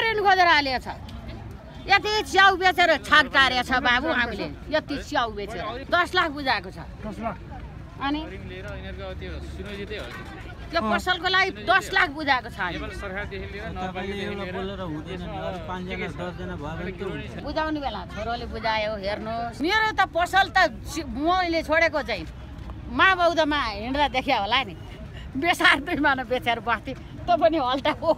ऋण खोजेर हालेछ यति च्याउ बेचेर छाक टारेछ बाबु हामीले यति च्याउ बेचेर 10 लाख बुझाएको छ 10 लाख अनि त्यो पसलको लागि 10 लाख बुझाएको छ बुझाउने बेला छोरोले बुझायो हेर्नुहोस् मेरो त पसल त मैले छोडेको चाहिँ माबौधमा हिँड्दा देखिया होला नि बेसार 2 माना बेचेर बस्थे त पनि हल्टा हो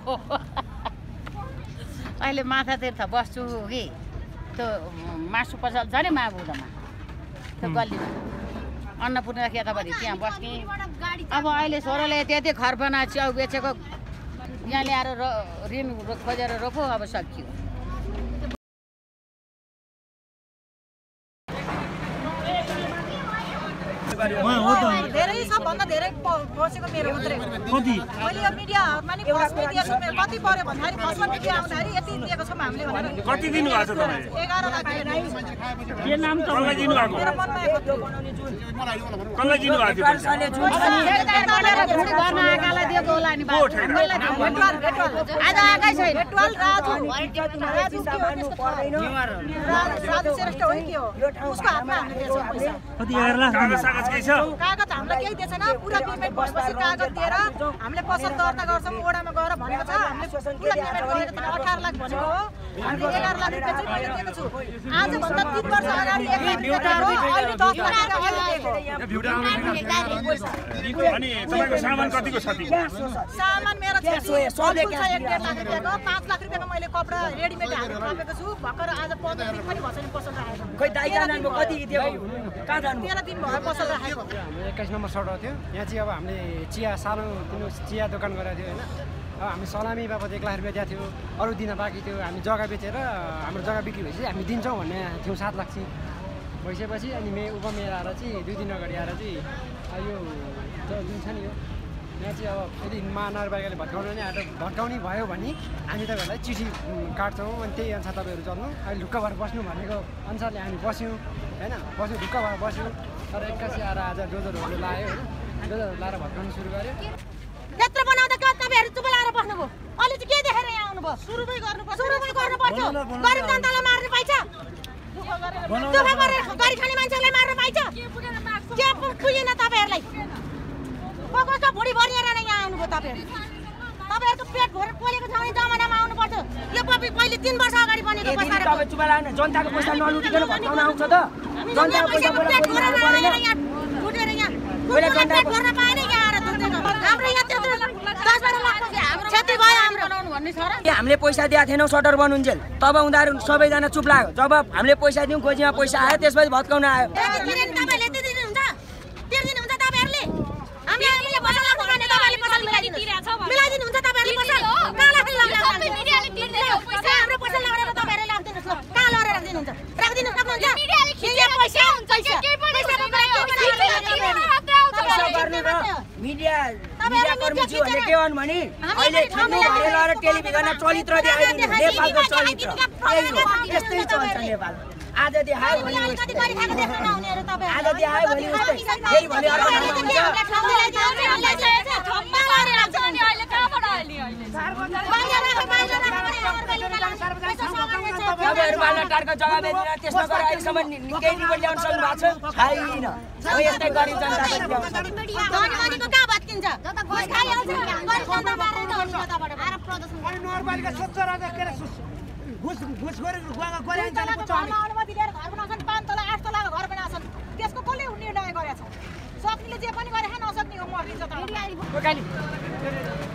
अहिले माथा तीर्थ बस्छु कि त्यो मासु पसल छ नि माबौधमा त्यो गल्लीमा अन्नपूर्ण खेताबारी त्यहाँ बस्ने अब अहिले छोरोले त्यति खर्बना च्याउ बेचेको यहाँ ल्याएर ऋण खोजेर रोपो अब सकियो धेरै सबभन्दा धेरै बसेको मेरो मात्रै कति मैले यो मिडियामा नि फर्स्टमै दिएको मेरो कति पर्यो भन्दाखेरि फर्स्टमा मिडिया आउँदाखेरि यति दिएको छौँ हामीले भनेर कति दिनु भएको छ तपाईँ 11 लाख के नाम त कसलाई दिनु भएको मेरो मनमा आएको थियो कसलाई दिनु भएको थियो गर्न आएकालाई दिएको होला नि आज आएकै छैन पेट्रोल राजु श्रेष्ठ हो कि हो उसको हातमा हामीले दिएछौँ पैसा कति 11 लाख कागज केही छ कागज हामीलाई केही दिएछैन पुरा पेमेन्ट भएपछि कागज दिएर हामीले पसल दर्ता गर्छौँ ओडामा गएर भनेको छ हामीले पुरा पेमेन्ट गरेर 18 लाख भनेको हो हामीले 11 लाख रुपैयाँ चाहिँ मैले दिएको छु आज भन्दा 3 वर्ष अगाडि 1 लाख रुपैयाँ अहिले 10 लाख अनि तपाईको सामान कतिको छ सामान मेरो छ 1.5 लाख रुपैयाँको 5 लाख रुपैयाँको मैले कपडा रेडिमेड हालेर राखेको छु भर्खर आज 15 दिन पनि भएछ नि पसल राखेको खोइ दाइजानको कति दियो कहाँ जानु 13 दिन भयो पसल राखेको 21 नम्बर सडक थियो यहाँ चाहिँ अब हामीले चिया सानो तिनो चिया दोकान गरेको थियो होइन अब हामी सलामी बाबत 1 लाख रुपियाँ दिएको थियो अरू दिन बाँकी थियो हामी जग्गा बेचेर हाम्रो जग्गा बिक्री भएपछि हामी दिन्छौँ भन्ने थियौँ 7 लाख चाहिँ भइसकेपछि अनि उपमेयर आएर चाहिँ 2 दिन अगाडि आएर चाहिँ यो जुन छ नि यो यहाँ चाहिँ अब यदि महानगरपालिकाले भत्काउने भयो भने हामी तपाईँहरूलाई चिठी काट्छौँ अनि त्यही अनुसार तपाईँहरू चल्नु अहिले ढुक्क भएर बस्नु भनेको अनुसारले हामी बस्यौँ होइन ढुक्क भएर बस्यौँ तर एक्कासी आएर आज डोजरहरूले लायो होइन डोजरहरू लाएर भत्काउनु सुरु गर्यो यत्रो बनाउँदा के तपाईँहरू चुप लाएर बस्नुभयो अहिले चाहिँ के देखेर यहाँ आउनुभयो सुरुमै गर्नुपर्छ गरिब जनतालाई मार्नु पाइन्छ दुःख गरेर गरी खाने मान्छेलाई मार्नु पाइन्छ के पुगेन तपाईँहरूलाई कस्तो भुँडी भरिएर नै यहाँ आउनुभयो तपाईँहरूको पेट भरेर पोलेको छ भने जमानामा आउनुपर्छ यो पहिले 3 वर्ष अगाडि बनेको बसाएर तपाईँ चुप लाग्नु जनताको पैसा नलुटिकन भत्काउन आउँछ त जनताको पैसा पेट भरेर यहाँ उठेर यहाँ पेट भर्न पाएन यहाँ आएर हाम्रो यहाँ त्यत्रो 10-12 लाख क्षति भयो हाम्रो बनाउनु भन्ने छ र हामीले पैसा दिएको थिएनौँ सटर बनुन्जेल तब उनीहरू सबैजना चुप लाग्यो जब हामीले पैसा दियौँ खोजीमा पैसा आयो त्यसपछि भत्काउन आयो तपाईँले दिनुहुन्छ तिर्दिनुहुन्छ तपाईँहरूले हामीले पसल लगाउने तपाईँले पसल मिलाइदिनुहुन्छ तपाईँहरूले पसल कहाँ हाम्रो पसल लगाएर तपाईँहरूले राखिदिनुहोस् ल कहाँ लगेर राखिदिनु सक्नुहुन्छ मिडिया कर्मीज्यूहरूले के भन् भने अहिले खेल्नु भएर लगेर टेलिभिजनमा चरित्र देखाइदिनु नेपालको चरित्र यस्तै चल्छ नेपाल आज देखायो भने आज देखायो भने उस्तै फेरि भने अर्को तपाईँहरू बालटारको जग्गा बेचेर त्यसमा गएर अहिलेसम्म केही रिपोर्ट ल्याउन सक्नु भएको छ छैन यस्तै गरिब जनताको त्यसको कसले निर्णय गरेछ सक्नेले जे पनि गरे नसक्ने हो मर्दिन्छ